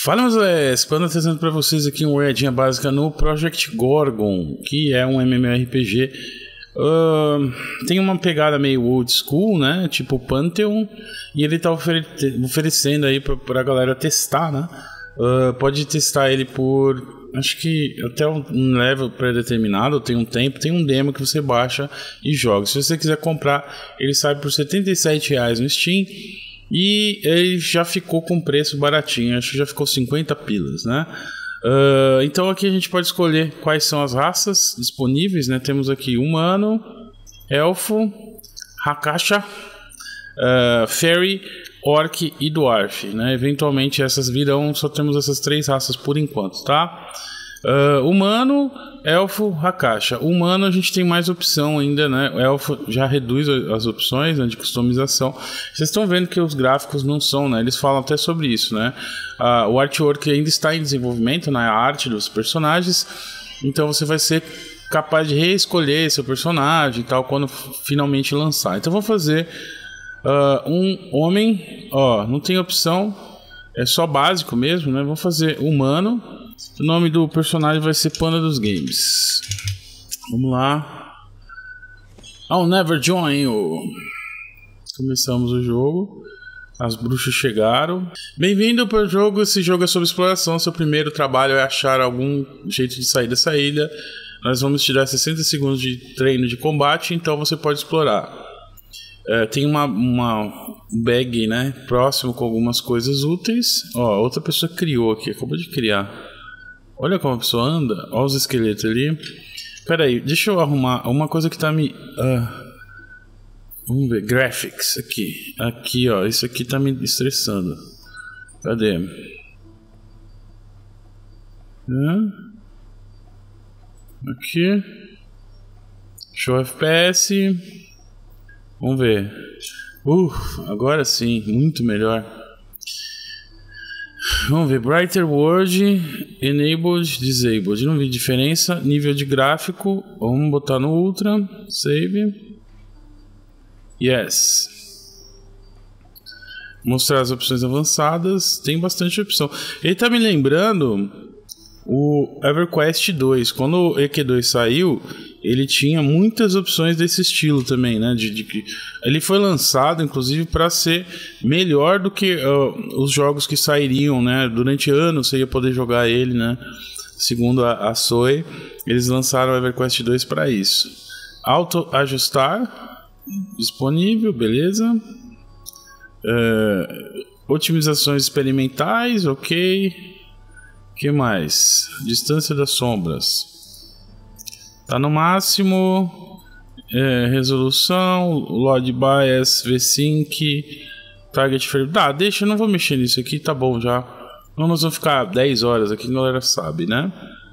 Fala, meus Spanda, trazendo para vocês aqui uma olhadinha básica no Project Gorgon, que é um MMORPG. Tem uma pegada meio old school, né? Tipo Pantheon, e ele tá oferecendo aí pra galera testar, né? Pode testar ele por, acho que até um level pré-determinado, tem um tempo, tem um demo que você baixa e joga. Se você quiser comprar, ele sai por R$77 no Steam. E ele já ficou com preço baratinho, acho que já ficou 50 pilas, né? Então aqui a gente pode escolher quais são as raças disponíveis, né? Temos aqui humano, elfo, Hakasha, fairy, orc e dwarf, né? Eventualmente essas virão, só temos essas três raças por enquanto, tá? Humano, elfo, Hakasha. Humano a gente tem mais opção ainda, né? O elfo já reduz as opções, né, de customização. Vocês estão vendo que os gráficos não são, né? Eles falam até sobre isso, né? O artwork ainda está em desenvolvimento, né? A arte dos personagens. Então você vai ser capaz de reescolher seu personagem e tal quando finalmente lançar. Então vou fazer um homem, não tem opção, é só básico mesmo, né? Vou fazer humano. O nome do personagem vai ser Panda dos Games. Vamos lá. I'll never join you. Começamos o jogo. As bruxas chegaram. Bem-vindo para o jogo. Esse jogo é sobre exploração. Seu primeiro trabalho é achar algum jeito de sair dessa ilha. Nós vamos te dar 60 segundos de treino de combate, então você pode explorar. Tem uma bag, né, próximo com algumas coisas úteis. Outra pessoa criou aqui, acabou de criar. Olha como a pessoa anda. Olha os esqueletos ali. Pera aí, deixa eu arrumar uma coisa que tá me... vamos ver, graphics aqui. Aqui, ó, isso aqui tá me estressando. Cadê? Aqui. Show FPS. Vamos ver. Agora sim, muito melhor. Vamos ver, Brighter World, Enabled, Disabled. Não vi diferença. Nível de gráfico, vamos botar no Ultra. Save. Yes. Mostrar as opções avançadas. Tem bastante opção. Ele tá me lembrando o EverQuest 2. Quando o EQ2 saiu, ele tinha muitas opções desse estilo também, né? Ele foi lançado, inclusive, para ser melhor do que os jogos que sairiam, né? Durante anos você ia poder jogar ele, né? Segundo a Soy, eles lançaram o EverQuest 2 para isso. Auto ajustar disponível, beleza? Otimizações experimentais, ok. Que mais? Distância das sombras. Tá no máximo. Resolução, Load Bias, V-Sync, Target Frame. Deixa, eu não vou mexer nisso aqui, tá bom já. Não, nós vamos ficar 10 horas aqui, a galera sabe, né?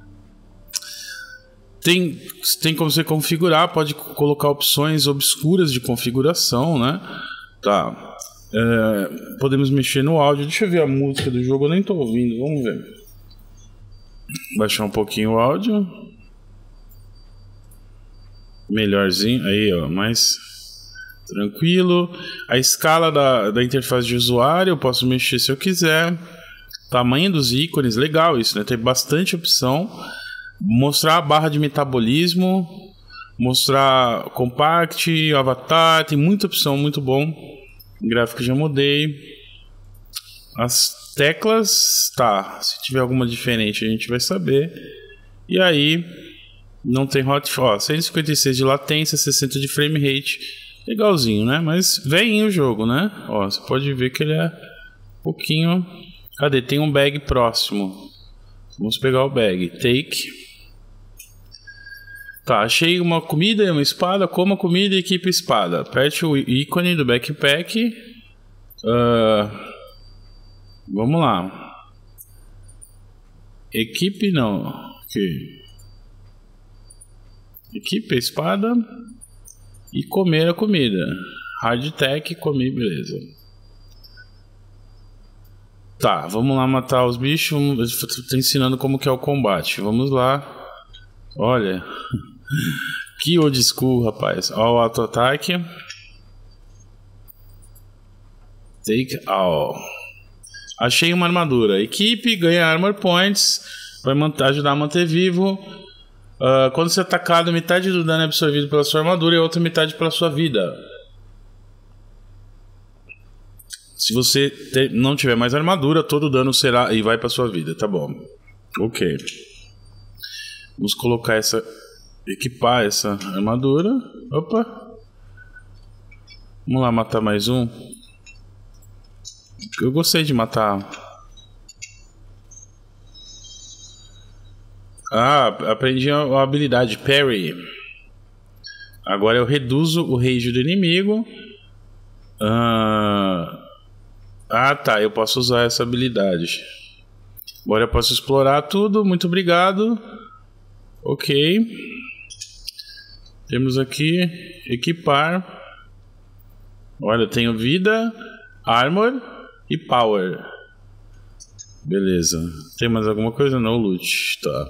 Tem como você configurar, pode colocar opções obscuras de configuração, né? Tá. Podemos mexer no áudio. Deixa eu ver a música do jogo, eu nem tô ouvindo, vamos ver. Baixar um pouquinho o áudio. Melhorzinho, aí ó, mais tranquilo. A escala da interface de usuário eu posso mexer se eu quiser. Tamanho dos ícones, legal isso, né? Tem bastante opção. Mostrar a barra de metabolismo, mostrar compact, avatar, tem muita opção, muito bom. Gráfico já mudei. As teclas, se tiver alguma diferente a gente vai saber. E aí não tem 156 de latência, 60 de frame rate. Legalzinho, né? Mas vem o jogo, né? Você pode ver que ele é um pouquinho... Cadê? Tem um bag próximo. Vamos pegar o bag. Take. Achei uma comida e uma espada. Coma comida e equipe espada. Aperte o ícone do backpack. Vamos lá. Equipe não. Ok. Equipe a espada e comer a comida. Hardtech, comer, beleza. Vamos lá matar os bichos. Tô ensinando como que é o combate. Vamos lá. Olha. Que old school, rapaz. Ó, o auto-ataque. Take all. Achei uma armadura. Equipe, ganha Armor Points. Vai ajudar a manter vivo. Quando você é atacado, metade do dano é absorvido pela sua armadura e a outra metade pela sua vida. Se você não tiver mais armadura, todo o dano será e vai para sua vida, tá bom. Ok. Vamos colocar equipar essa armadura. Opa. Vamos lá matar mais um. Eu gostei de matar. Aprendi a habilidade Parry. Agora eu reduzo o rage do inimigo. Tá, eu posso usar essa habilidade. Agora eu posso explorar tudo. Muito obrigado. Ok. Temos aqui equipar. Olha, eu tenho vida, armor e power. Beleza. Tem mais alguma coisa? Não, loot. Tá.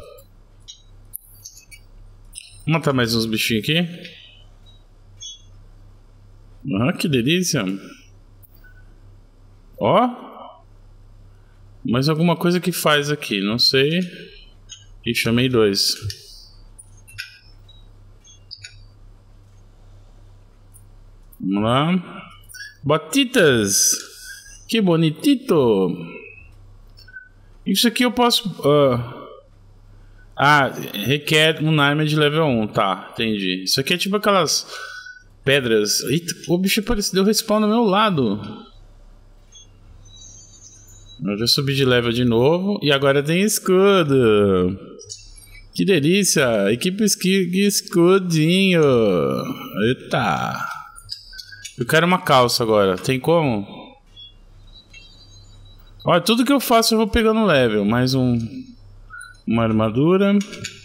Vou matar mais uns bichinhos aqui. Que delícia. Mais alguma coisa que faz aqui, não sei. E chamei 2. Vamos lá. Botitas. Que bonitito. Isso aqui eu posso... requer um arma de level 1. Tá, entendi. Isso aqui é tipo aquelas pedras. Eita, o bicho deu respawn no meu lado. Eu já subi de level de novo. E agora tem escudo. Que delícia. Equipe escudinho. Eita. Eu quero uma calça agora. Tem como? Olha, tudo que eu faço eu vou pegando level. Mais uma armadura.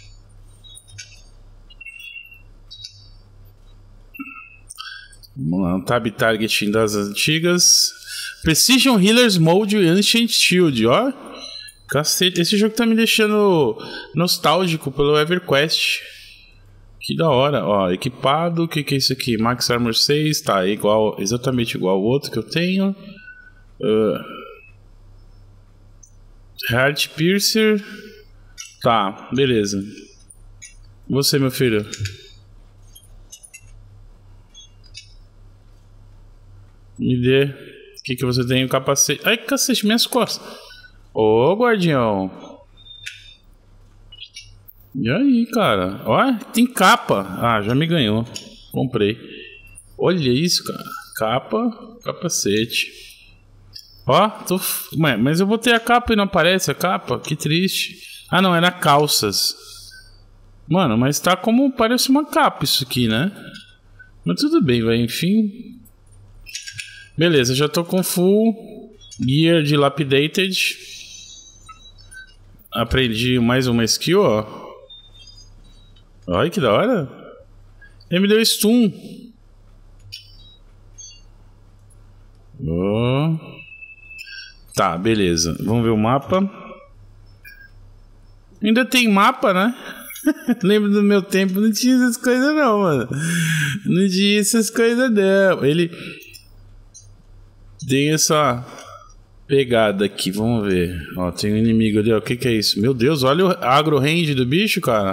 Vamos lá, um tab targeting das antigas. Precision Healers Mode Ancient Shield, ó. Cacete, esse jogo tá me deixando nostálgico pelo EverQuest. Que da hora, ó. Equipado, o que é isso aqui? Max Armor 6, tá, exatamente igual ao outro que eu tenho. Heart Piercer. Tá, beleza. Você, meu filho. Me dê. O que você tem? O capacete. Ai, cacete, minhas costas. Ô, guardião. E aí, cara? Ó, tem capa. Já me ganhou. Comprei. Olha isso, cara. Capa, capacete. Ó, mas eu botei a capa e não aparece a capa? Que triste. Não, era calças. Mano, mas tá como... Parece uma capa isso aqui, né? Mas tudo bem, vai. Enfim... Beleza, já tô com full gear dilapidated. Aprendi mais uma skill, ó. Olha que da hora. Ele me deu stun. Tá, beleza. Vamos ver o mapa. Ainda tem mapa, né? Lembro do meu tempo, não tinha essas coisas não, mano. Não tinha essas coisas não. Ele... Tem essa pegada aqui, vamos ver. Ó, tem um inimigo ali, ó. O que é isso? Meu Deus, olha o agro range do bicho, cara.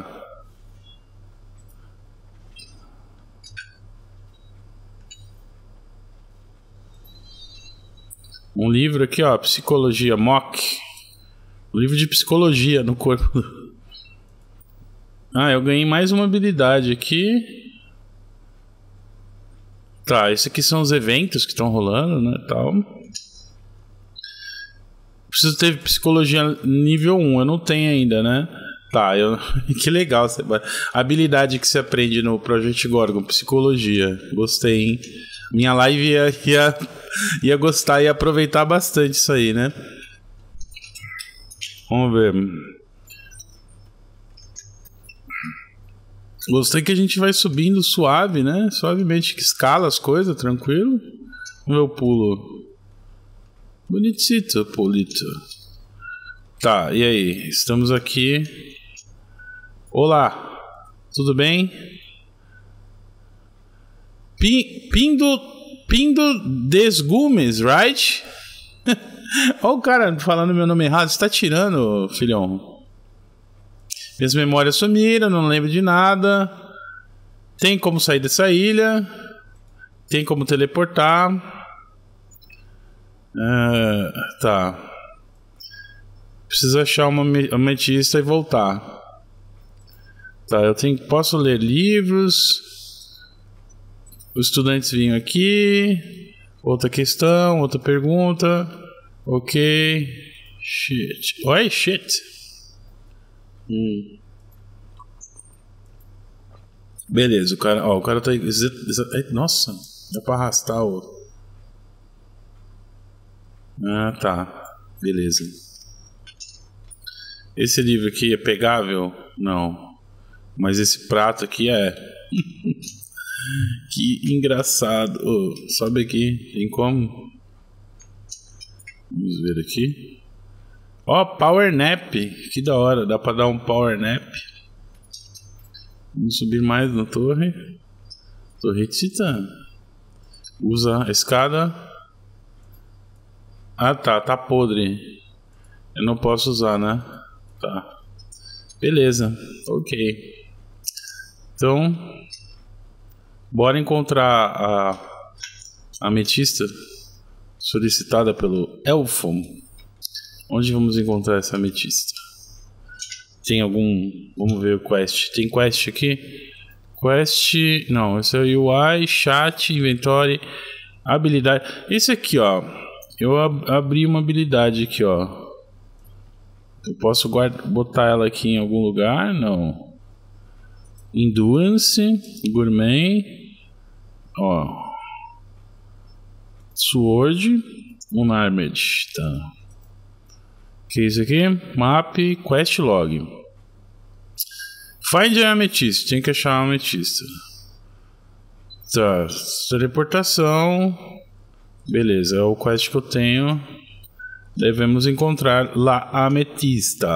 Um livro aqui, ó. Psicologia, Mock. Um livro de psicologia no corpo. Eu ganhei mais uma habilidade aqui. Tá, esses aqui são os eventos que estão rolando, né, tal. Preciso ter psicologia nível 1, eu não tenho ainda, né? Tá, que legal. A habilidade que você aprende no Project Gorgon, psicologia. Gostei, hein? Minha live ia gostar e aproveitar bastante isso aí, né? Vamos ver. Gostei que a gente vai subindo suave, né? Suavemente, que escala as coisas, tranquilo. Vamos ver o pulo. Bonitito, Polito. Tá, e aí? Estamos aqui. Olá, tudo bem? Pindo desgumes, right? Olha o cara falando meu nome errado. Você tá tirando, filhão? Minhas memórias sumiram, não lembro de nada. Tem como sair dessa ilha. Tem como teleportar. Tá. Preciso achar uma ametista e voltar. Tá, posso ler livros. Os estudantes vinham aqui. Outra questão, outra pergunta. Ok. Shit. Oi, shit. Beleza, o cara tá... Nossa, dá pra arrastar o... Ah, tá. Beleza. Esse livro aqui é pegável? Não. Mas esse prato aqui é... Que engraçado. Sobe aqui. Tem como? Vamos ver aqui. Power Nap. Que da hora. Dá pra dar um Power Nap. Vamos subir mais na torre. Torretita. Usa a escada. Ah, tá podre. Eu não posso usar, né? Tá. Beleza. Ok. Então, bora encontrar a ametista solicitada pelo elfo. Onde vamos encontrar essa ametista? Tem algum... Vamos ver o quest. Tem quest aqui? Quest... Não, esse é o UI, chat, inventory, habilidade. Esse aqui, ó. Eu abri uma habilidade aqui, ó. Eu posso botar ela aqui em algum lugar? Não. Endurance, Gourmet, ó. Sword, Unarmed, tá. Que é isso aqui? Map, Quest Log. Find a ametista, tem que achar a ametista. Tá, teleportação. Beleza, é o quest que eu tenho. Devemos encontrar la ametista.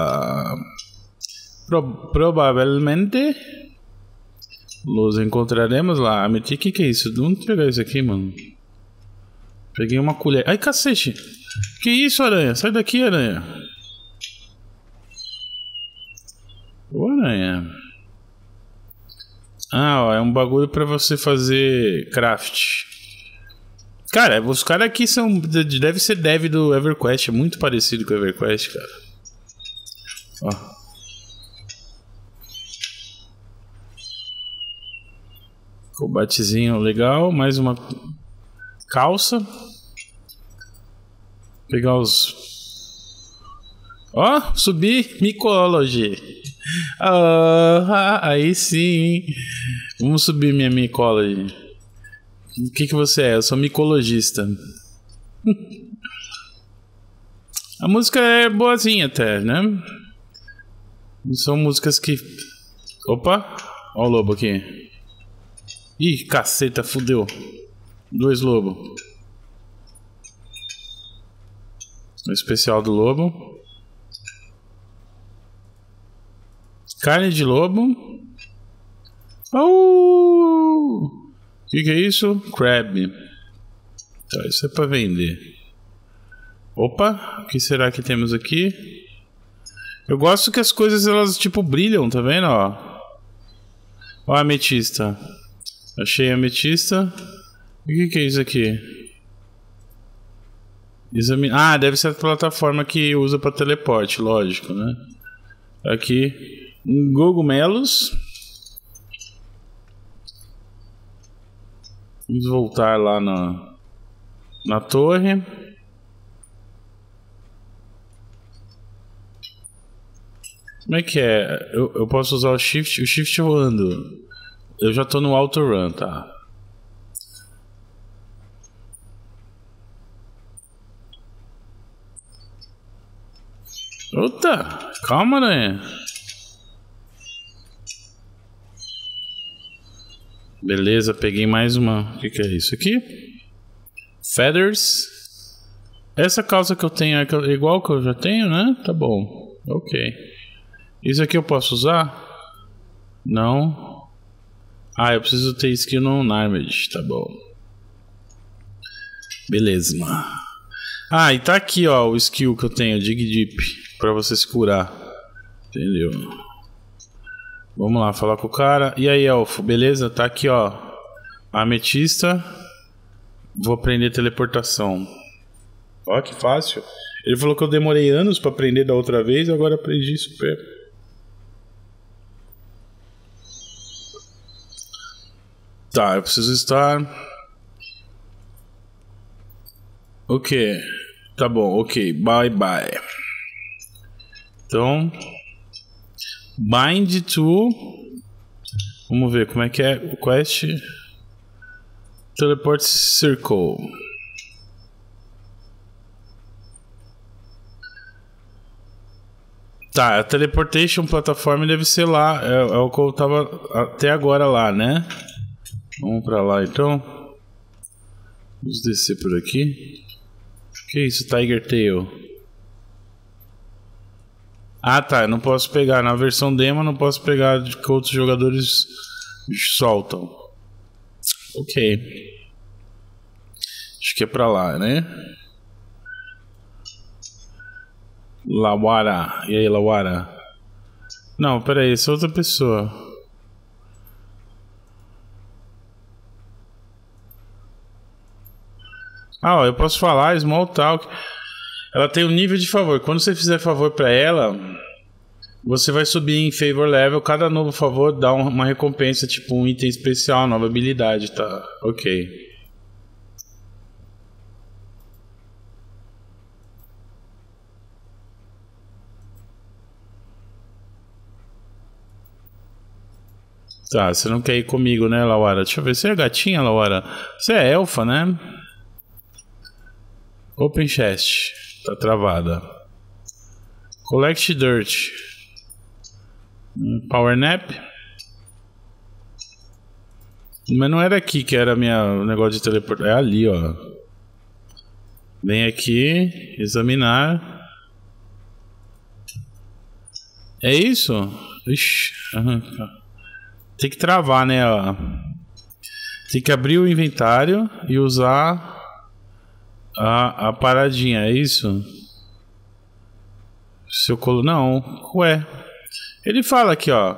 Provavelmente los encontraremos lá. Ametista, que é isso? De onde pegar isso aqui, mano? Peguei uma colher. Ai, cacete! Que isso, aranha? Sai daqui, aranha. Ô, aranha. Ah, ó, é um bagulho pra você fazer craft. Cara, os caras aqui são... Deve ser dev do EverQuest. É muito parecido com o EverQuest, cara. Ó. Combatezinho legal. Mais uma calça. Pegar os... Ó, subi Mycology. Aí sim. Vamos subir minha Mycology. O que você é? Eu sou micologista. A música é boazinha até, né? São músicas que... Opa! Ó o lobo aqui. Ih, caceta, fudeu. 2 lobos. O especial do lobo. Carne de lobo. O que é isso? Crab. Tá, isso é pra vender. Opa, o que será que temos aqui? Eu gosto que as coisas elas tipo brilham, tá vendo? Ó a ametista. Achei a ametista. E o que é isso aqui? Ah, deve ser a plataforma que usa para teleporte, lógico, né? Aqui, cogumelos. Vamos voltar lá na torre. Como é que é? Eu posso usar o shift? O shift eu ando. Eu já tô no auto run, tá? Eita, calma, né? Beleza, peguei mais uma. O que é isso aqui? Feathers. Essa calça que eu tenho é igual que eu já tenho, né? Tá bom. Ok. Isso aqui eu posso usar? Não. Ah, eu preciso ter skill no Unarmed. Tá bom. Beleza, mano. Ah, e tá aqui, ó, o skill que eu tenho, Dig Deep, pra você se curar. Entendeu? Vamos lá, falar com o cara. E aí, elfo, beleza? Tá aqui, ó, a ametista. Vou aprender teleportação. Ó, que fácil. Ele falou que eu demorei anos pra aprender da outra vez, agora aprendi super. Tá, eu preciso estar... Ok. Tá bom, ok. Bye, bye. Então... Bind to... Vamos ver como é que é o quest. Teleport Circle. Tá, a Teleportation Platform deve ser lá. É o que eu tava até agora lá, né? Vamos pra lá então. Vamos descer por aqui. Que isso, Tiger Tail? Ah, tá, eu não posso pegar. Na versão demo eu não posso pegar de que outros jogadores soltam. Ok. Acho que é pra lá, né? Lawara. E aí, Lawara? Não, pera aí, essa é outra pessoa. Ah, ó, eu posso falar Small Talk. Ela tem um nível de favor. Quando você fizer favor pra ela, você vai subir em favor level. Cada novo favor dá uma recompensa, tipo um item especial, nova habilidade, tá? Ok. Tá, você não quer ir comigo, né, Lawara? Deixa eu ver. Você é gatinha, Lawara? Você é elfa, né? Open chest. Tá travada. Collect dirt. Power nap. Mas não era aqui que era o negócio de teleportar. É ali, ó. Vem aqui. Examinar. É isso? Ixi. Tem que travar, né? Ó. Tem que abrir o inventário e usar a paradinha, é isso? Se eu colo... Não, ué. Ele fala aqui, ó.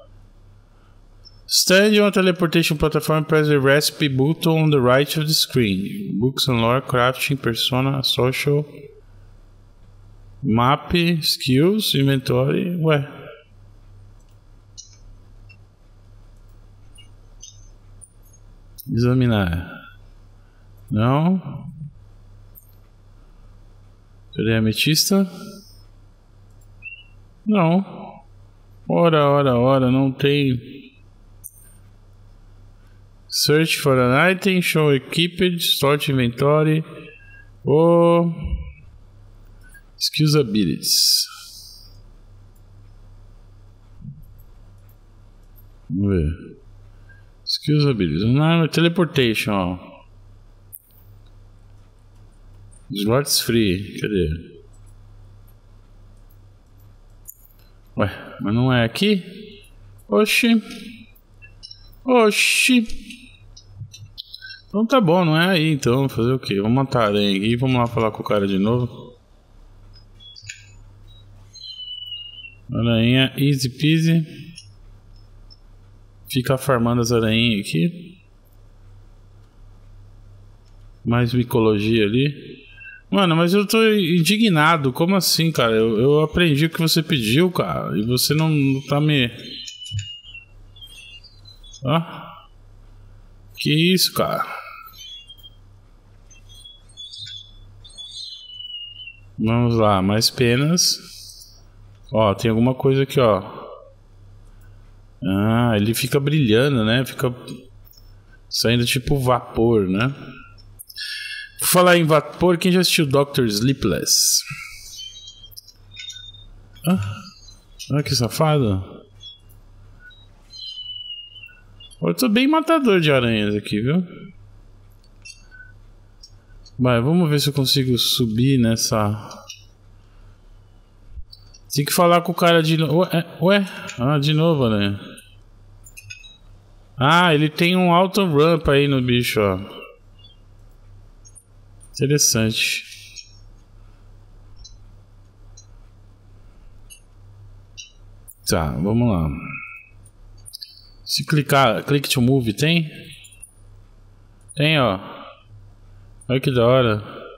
Stand on a teleportation platform, press the recipe button on the right of the screen. Books and lore, crafting, persona, social, map, skills, inventory. Ué. Examinar. Não. Cadê a ametista? Não. Ora, não tem. Search for an item, show equipped, sort inventory. Skills abilities. Vamos ver. Skills abilities. Não, teleportation, ó. Slots free. Cadê? Ué, mas não é aqui? Oxi. Então tá bom, não é aí então. Fazer o quê? Vamos matar a aranha aqui. Vamos lá falar com o cara de novo. Aranha, easy peasy. Fica farmando as aranhas aqui. Mais micologia ali. Mano, mas eu tô indignado. Como assim, cara? Eu aprendi o que você pediu, cara. E você não tá me... Ah? Que isso, cara? Vamos lá, mais penas. Ó, tem alguma coisa aqui, ó. Ah, ele fica brilhando, né? Fica saindo tipo vapor, né? Por falar em vapor, quem já assistiu Dr. Sleepless? Ah, que safado. Eu tô bem matador de aranhas aqui, viu? Vai, vamos ver se eu consigo subir nessa... Tem que falar com o cara de novo. Ué? Ah, de novo, né? Ah, ele tem um auto ramp aí no bicho, ó. Interessante. Tá, vamos lá. Se clicar, click to move, tem? Tem, ó. Olha que da hora.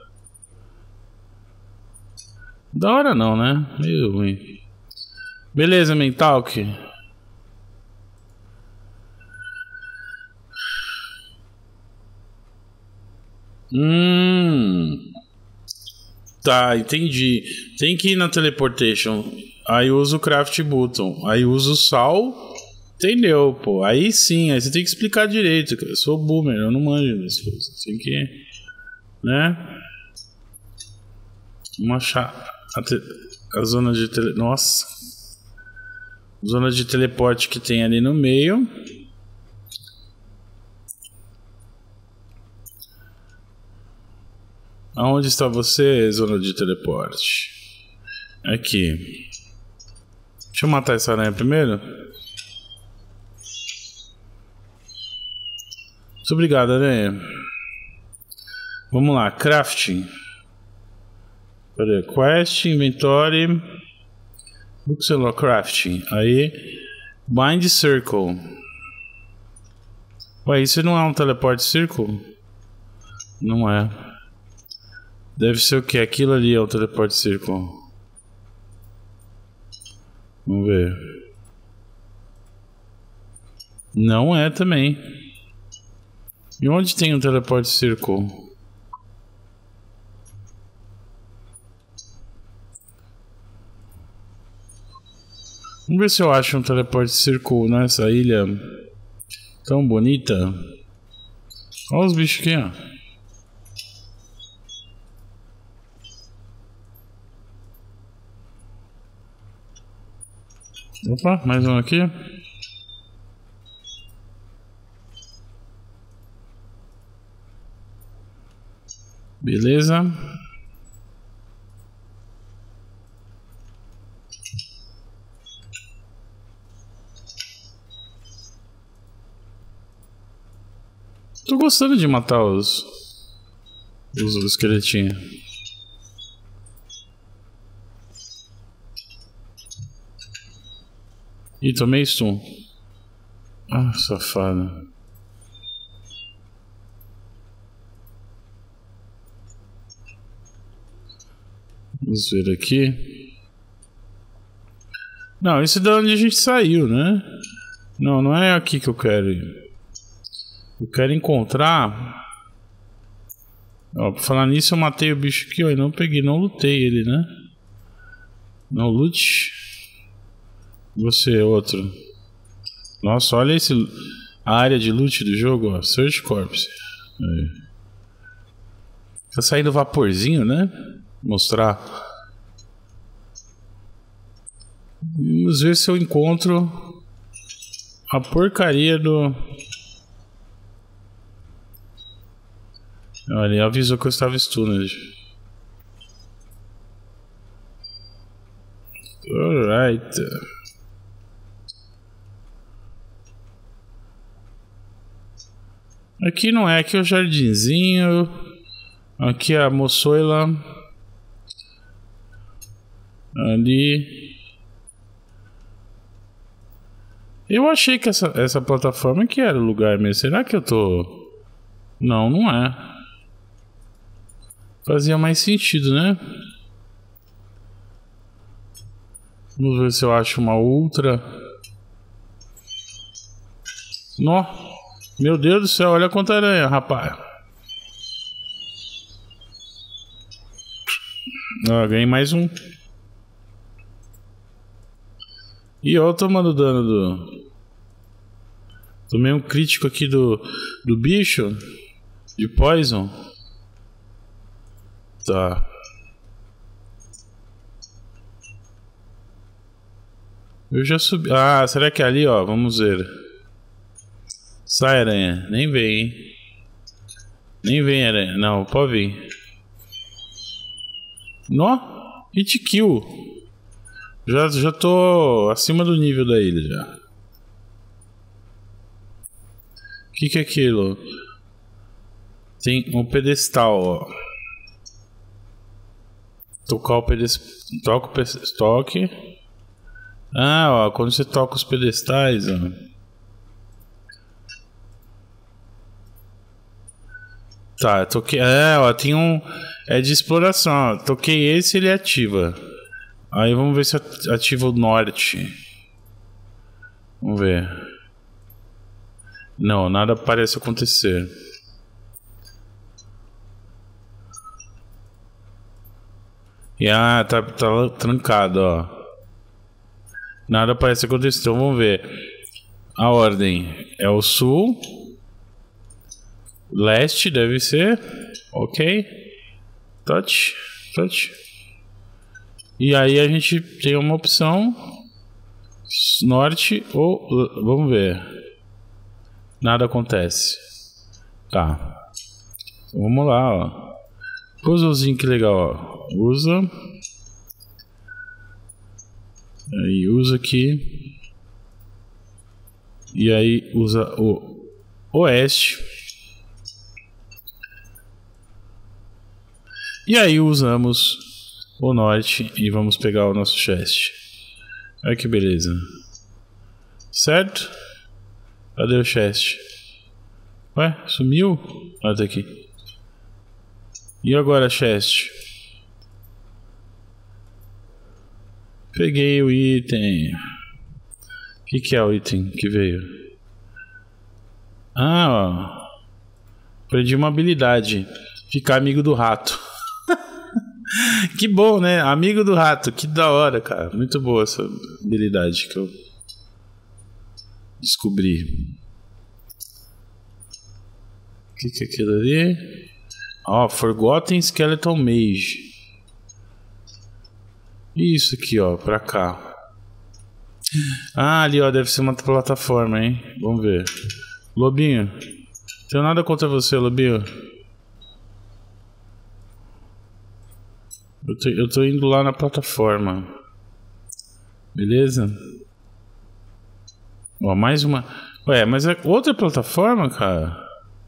Da hora não, né? Meio ruim. Beleza, Mentalk. Tá, entendi. Tem que ir na teleportation. Aí usa o craft button. Aí usa o sal. Entendeu, pô. Aí sim, aí você tem que explicar direito. Eu sou boomer, eu não manjo das coisas. Tem que. Né? Vamos achar a zona de Nossa. Zona de teleporte que tem ali no meio. Aonde está você, zona de teleporte? Aqui. Deixa eu matar essa aranha primeiro. Muito obrigado, aranha. Vamos lá, crafting. Pera aí, quest, inventory. Buxelor crafting. Aí, bind circle. Ué, isso não é um teleport circle? Não é. Deve ser o que? Aquilo ali é o teleport circle. Vamos ver. Não é também. E onde tem um teleport circle? Vamos ver se eu acho um teleport circle nessa ilha tão bonita. Olha os bichos aqui, ó. Opa, mais um aqui. Beleza. Tô gostando de matar os esqueletinhos. Ih, tomei stun. Ah, safado. Vamos ver aqui. Não, esse é da onde a gente saiu, né? Não, não é aqui que eu quero ir. Eu quero encontrar... Ó, pra falar nisso, eu matei o bicho aqui, ó, e não peguei, não lutei ele, né? Não lute. Você, outro. Nossa, olha a área de loot do jogo, ó. Search Corpse. Aí. Tá saindo vaporzinho, né? Mostrar. Vamos ver se eu encontro a porcaria do... Olha, ele avisou que eu estava stunned. Alright. Aqui não é, aqui é o jardinzinho. Aqui é a moçoila. Ali. Eu achei que essa plataforma aqui era o lugar mesmo. Será que eu tô... Não, não é. Fazia mais sentido, né? Vamos ver se eu acho uma outra. Nó. Meu Deus do céu, olha quanta aranha, rapaz. Ó, ganhei mais um. E ó, eu tomando dano do... Tomei um crítico aqui do bicho. De poison. Tá. Eu já subi. Ah, será que é ali, ó? Vamos ver. Sai, aranha. Nem vem, hein? Nem vem, aranha. Não, pode vir. Nó. Hit kill. Já tô acima do nível da ilha, já. O que é aquilo? Tem um pedestal, ó. Tocar o pedestal. Toque. Ah, ó, quando você toca os pedestais, ó. Tá, toquei. É, ó, tem um. É de exploração, ó. Toquei esse, ele ativa. Aí vamos ver se ativa o norte. Vamos ver. Não, nada parece acontecer. E tá trancado, ó. Nada parece acontecer. Então vamos ver. A ordem é o sul. Leste deve ser. Ok. Touch. E aí a gente tem uma opção. Norte ou... Vamos ver. Nada acontece. Tá. Então, vamos lá, ó. Puzzlezinho que legal, ó. Usa. Aí usa aqui. E aí usa o oeste. E aí usamos o norte e vamos pegar o nosso chest. Olha que beleza. Certo? Cadê o chest? Ué, sumiu? Ah, tá aqui. E agora, chest? Peguei o item. O que é o item que veio? Ah, ó. Aprendi uma habilidade. Ficar amigo do rato. Que bom, né? Amigo do rato. Que da hora, cara. Muito boa essa habilidade que eu descobri. O que é aquilo ali? Ó, Forgotten Skeleton Mage. Isso aqui, ó, pra cá. Ah, ali, ó, deve ser uma plataforma, hein? Vamos ver. Lobinho. Tenho nada contra você, Lobinho. Eu tô indo lá na plataforma. Beleza? Ó, mais uma. Ué, mas é outra plataforma, cara?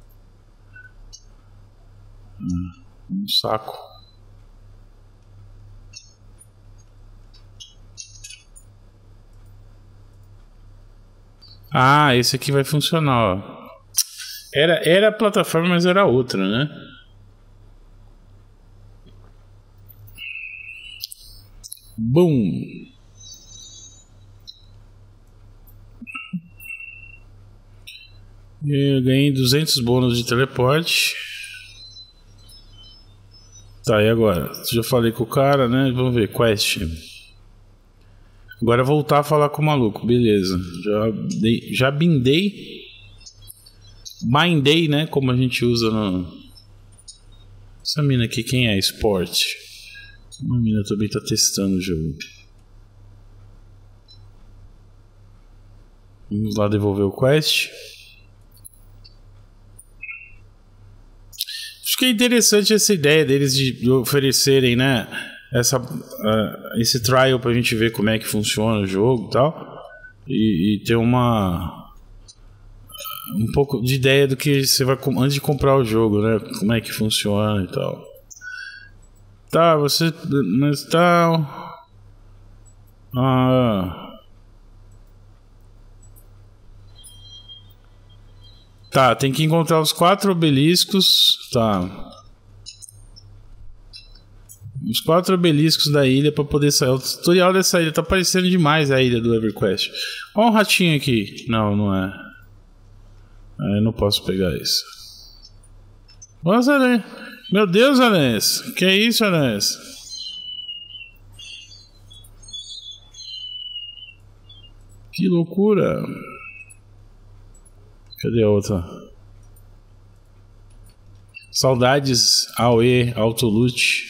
Um saco. Ah, esse aqui vai funcionar, ó. Era a plataforma, mas era outra, né? Boom. Eu ganhei 200 bônus de teleporte. Tá, e agora? Já falei com o cara, né? Vamos ver, quest. Agora voltar a falar com o maluco, beleza. Já bindei. Bindei, né? Como a gente usa no... Essa mina aqui, quem é? Sport. Uma mina também tá testando o jogo. Vamos lá devolver o quest. Acho que é interessante essa ideia deles de oferecerem, né, esse trial pra gente ver como é que funciona o jogo e tal. E ter um pouco de ideia do que você vai antes de comprar o jogo, né? Como é que funciona e tal. Tá, você... Mas tá... Tá, tem que encontrar os 4 obeliscos. Tá. Os 4 obeliscos da ilha pra poder sair. O tutorial dessa ilha tá parecendo demais a ilha do EverQuest. Olha um ratinho aqui. Não, não é. Eu não posso pegar isso. Nossa, Aranha. Meu Deus, Aranhas. Que é isso, Aranhas? Que loucura. Cadê a outra? Saudades AOE, Autolute.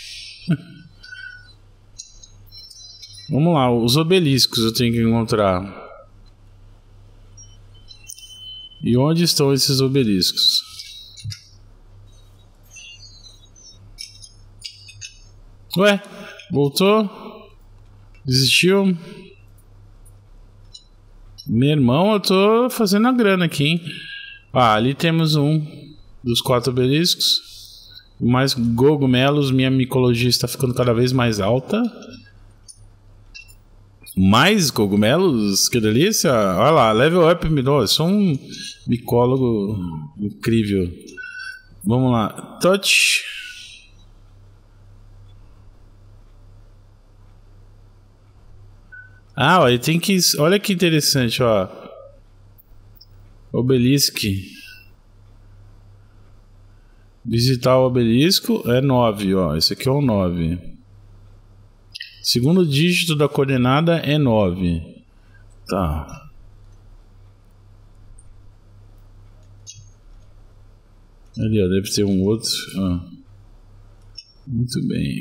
Vamos lá, os obeliscos eu tenho que encontrar. E onde estão esses obeliscos? Ué, voltou? Desistiu? Meu irmão, eu tô fazendo a grana aqui, hein? Ah, ali temos um dos 4 obeliscos. Mais cogumelos, minha micologia está ficando cada vez mais alta. Mais cogumelos? Que delícia! Olha lá, level up me dá. Sou um micólogo incrível. Vamos lá. Touch. Ah, ó, ele tem que... Olha que interessante, ó. Obelisk. Visitar o obelisco é 9, ó. Esse aqui é o 9. Segundo dígito da coordenada é 9. Tá. Ali, ó, deve ter um outro. Ah. Muito bem.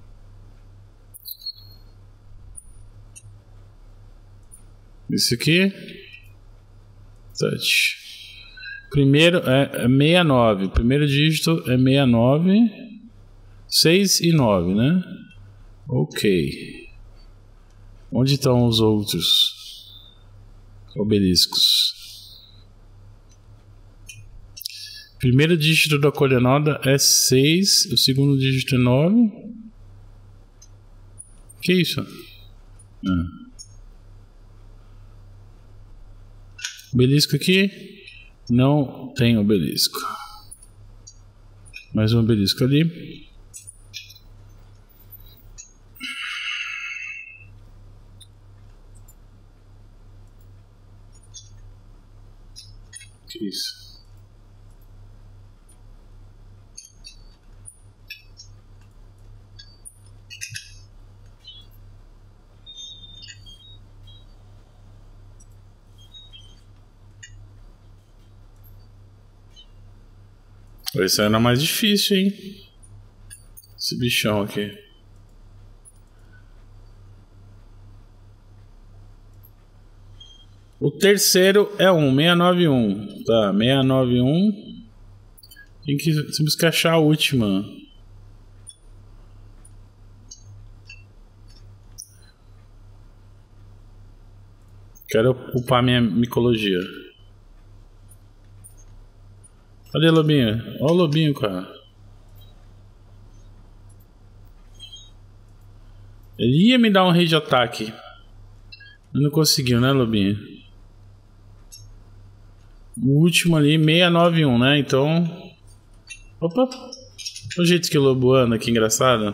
Esse aqui. Touch. Primeiro é 69. Primeiro dígito é 69. 6 e 9, né? Ok. Onde estão os outros obeliscos? Primeiro dígito da coordenada é 6. O segundo dígito é 9. Que isso? Obelisco aqui. Não tem obelisco. Mais um obelisco ali. Que isso? Esse era mais difícil, hein? Esse bichão aqui. O terceiro é 691. Tá, 691. Temos que achar a última. Quero upar minha micologia. Cadê, lobinho? Olha o lobinho, cara. Ele ia me dar um rage ataque. Mas não conseguiu, né, lobinho? O último ali, 691, né? Então... Opa! Olha o jeito que o lobo anda, que engraçado.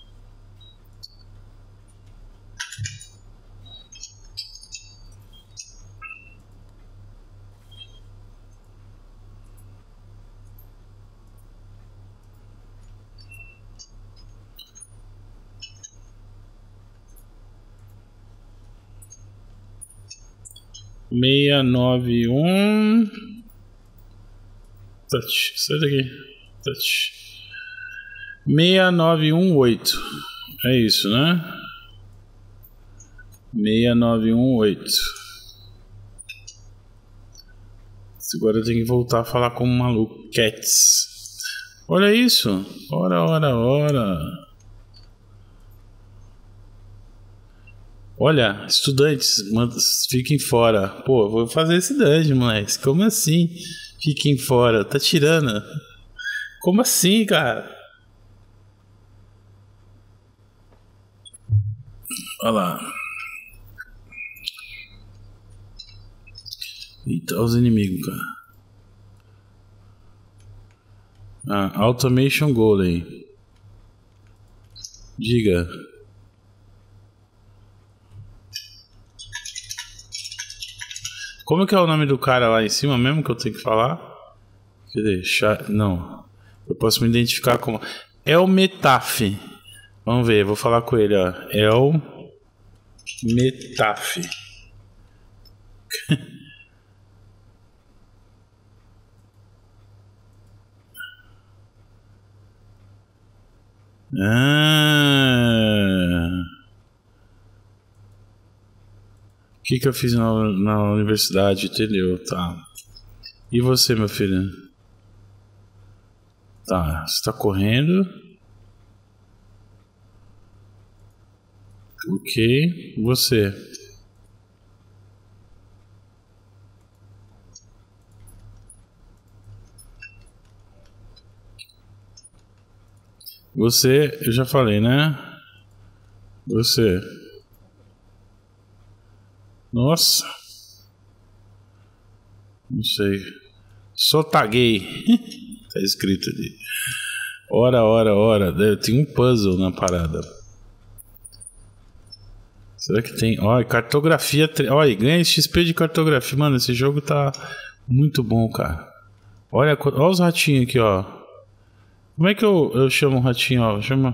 Meia, 9, 1. Touch. Sai daqui. Touch. 6918. É isso, né? 6918. Agora eu tenho que voltar a falar com o maluco. Cats. Olha isso. Ora. Olha, estudantes, fiquem fora. Pô, vou fazer esse dungeon, moleque. Como assim? Fiquem fora. Tá tirando? Como assim, cara? Olha lá. Eita, os inimigos, cara. Ah, Automation Golem. Diga. Como que é o nome do cara lá em cima mesmo que eu tenho que falar? Cadê? Não. Eu posso me identificar como... Elmetaf. Vamos ver, vou falar com ele, ó. Elmetaf. O que eu fiz na universidade, entendeu? Tá. E você, meu filho? Tá, você tá correndo. Ok, você. Você, eu já falei, né? Você. Nossa. Não sei. Só taguei. Tá escrito ali. Ora. Tem um puzzle na parada. Será que tem? Olha, cartografia. Olha, ganha XP de cartografia. Mano, esse jogo tá muito bom, cara. Olha os ratinhos aqui, ó. Como é que eu chamo o ratinho, ó? Chama.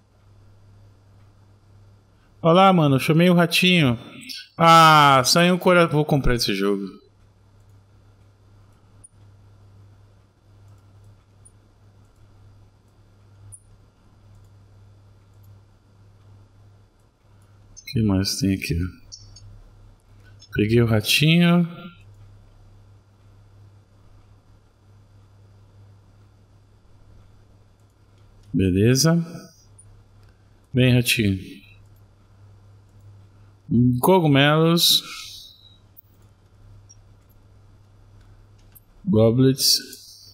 Olha lá, mano. Eu chamei o ratinho. Ah, saiu o coração. Vou comprar esse jogo. O que mais tem aqui? Peguei o ratinho. Beleza. Bem, ratinho. Cogumelos. Goblets.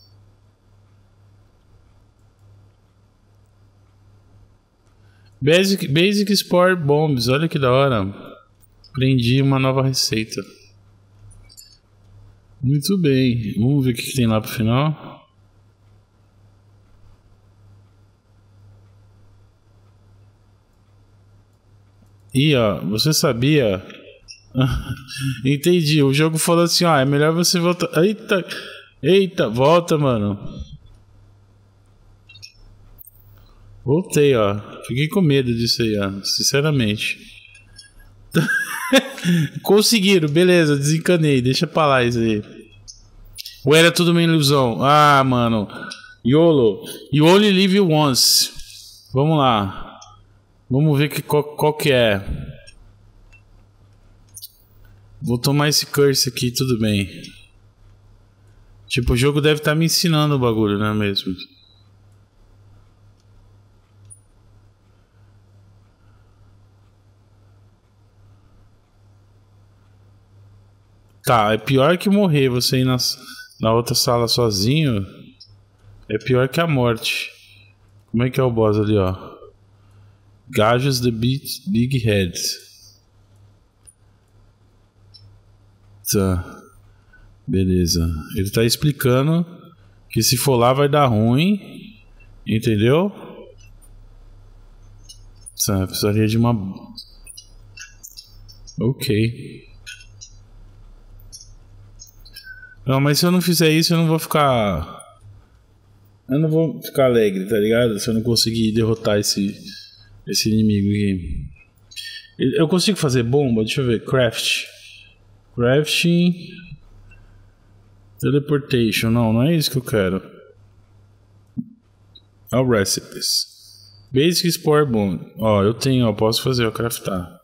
Basic Spore Bombs. Olha que da hora. Aprendi uma nova receita. Muito bem. Vamos ver o que tem lá pro final. E ó, você sabia? Entendi. O jogo falou assim, ó, é melhor você voltar. Eita, volta, mano. Voltei, ó. Fiquei com medo disso aí, ó. Sinceramente. Conseguiram, beleza, desencanei. Deixa pra lá isso aí. Ou era tudo uma ilusão? Ah, mano. YOLO. You only live once. Vamos lá. Vamos ver qual que é. Vou tomar esse curse aqui, tudo bem. Tipo, o jogo deve estar me ensinando o bagulho, não é mesmo? Tá, é pior que morrer você ir na outra sala sozinho. É pior que a morte. Como é que é o boss ali, ó? Gajos the Big Heads. Tá. Beleza. Ele tá explicando que se for lá vai dar ruim. Entendeu? Tá, precisaria de uma... Ok. Não, mas se eu não fizer isso eu não vou ficar... Eu não vou ficar alegre, tá ligado? Se eu não conseguir derrotar esse inimigo aqui. Eu consigo fazer bomba? Deixa eu ver. Crafting. Teleportation. Não é isso que eu quero. All recipes. Basic Spore Bomb. Ó, eu tenho, ó. Posso fazer, ó. Craftar.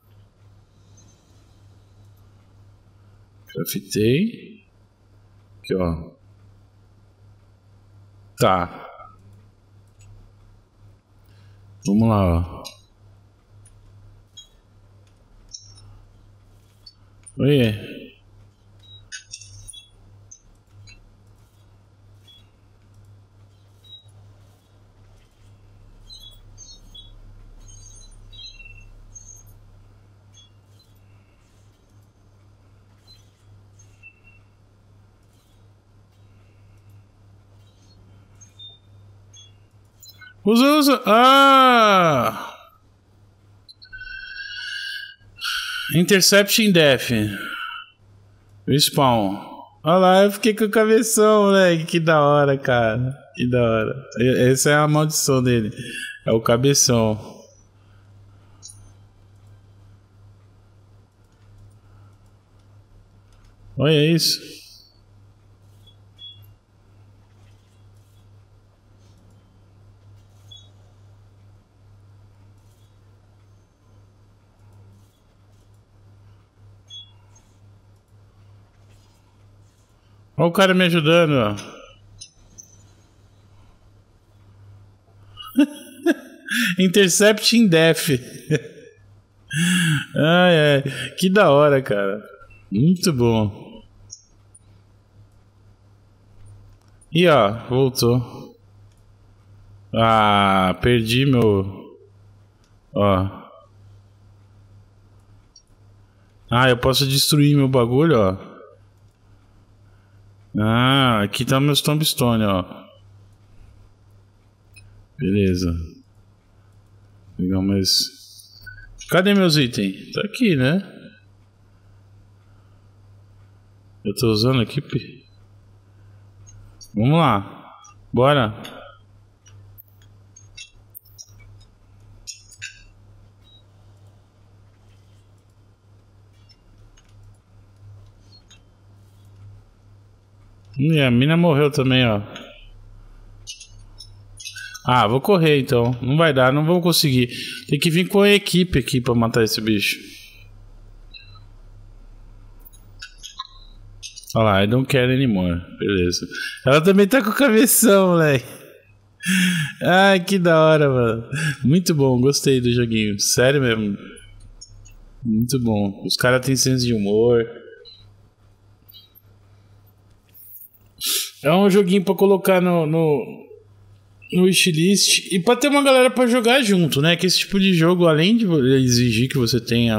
Craftei. Aqui, ó. Tá. Vamos lá, ó. Oiê. Usa. Ah! Intercepting Death. Respawn. Olha lá, eu fiquei com o cabeção, moleque. Que da hora, cara. Que da hora. Essa é a maldição dele. É o cabeção. Olha isso. Olha o cara me ajudando, ó. Intercepting Death. Ai. Que da hora, cara. Muito bom. E ó, voltou. Ah, perdi meu... Ó. Ah, eu posso destruir meu bagulho, ó. Ah, aqui tá meus tombstone, ó. Beleza. Vou pegar mais. Cadê meus itens? Tá aqui, né? Eu tô usando aqui. Vamos lá. Bora. E a mina morreu também, ó. Ah, vou correr então. Não vai dar, não vou conseguir. Tem que vir com a equipe aqui pra matar esse bicho. Olha lá, I don't care anymore. Beleza. Ela também tá com cabeção, moleque. Ai, que da hora, mano. Muito bom, gostei do joguinho. Sério mesmo. Muito bom. Os caras têm senso de humor. É um joguinho pra colocar no wishlist e pra ter uma galera pra jogar junto, né? Que esse tipo de jogo, além de exigir que você tenha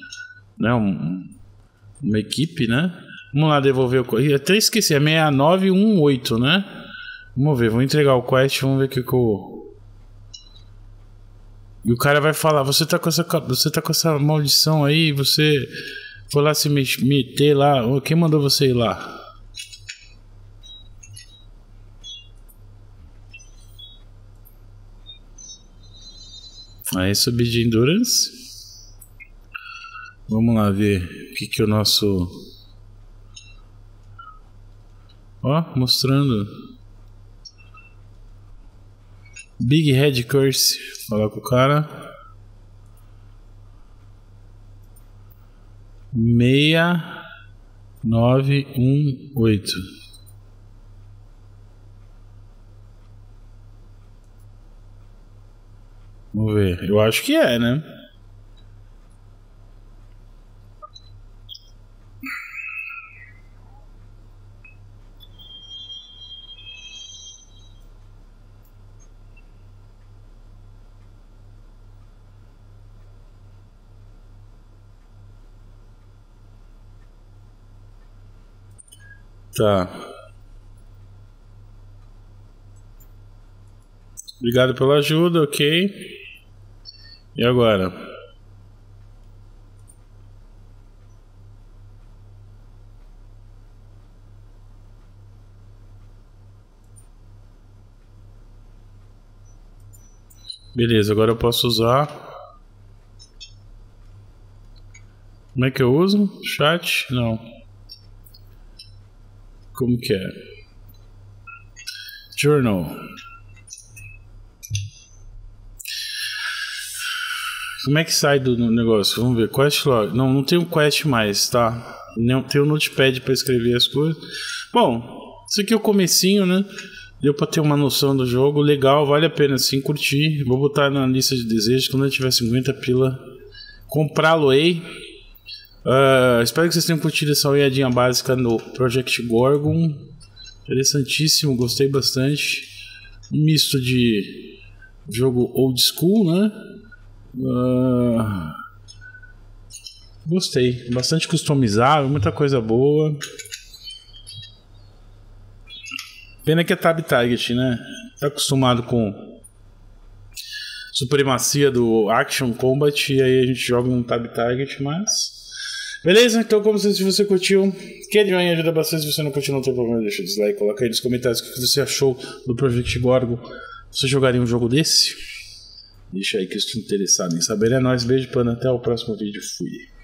uma equipe, né? Vamos lá devolver o quest. Eu até esqueci, é 6918, né? Vamos ver, vou entregar o quest, vamos ver o que eu... E o cara vai falar, você tá com essa maldição aí, você foi lá se meter lá, quem mandou você ir lá? Aí subir de endurance. Vamos lá ver o que o nosso... Ó, mostrando Big Head Curse. Falar com o cara 6918. Vamos ver, eu acho que é, né? Tá. Obrigado pela ajuda, ok. E agora? Beleza, agora eu posso usar. Como é que eu uso? Chat? Não. Como que é? Journal. Como é que sai do negócio? Vamos ver. Quest log. Não tem um quest mais, tá? Não tem um notepad para escrever as coisas. Bom, isso aqui é o comecinho, né? Deu pra ter uma noção do jogo. Legal, vale a pena sim curtir. Vou botar na lista de desejos. Quando eu tiver 50 pila, comprá-lo-ei. Espero que vocês tenham curtido essa olhadinha básica no Project Gorgon. Interessantíssimo, gostei bastante. Um misto de jogo old school, né? Gostei, bastante customizável, muita coisa boa. Pena que é Tab Target, né? Tá acostumado com supremacia do Action Combat e aí a gente joga um Tab Target, mas... Beleza? Então, como se você curtiu, que joinha ajuda bastante. Se você não curtiu, não tem problema, deixa o dislike, coloca aí nos comentários o que você achou do Project Gorgon. Você jogaria um jogo desse? Deixa aí que eu estou interessado em saber. É nóis, beijo, pano, até o próximo vídeo. Fui.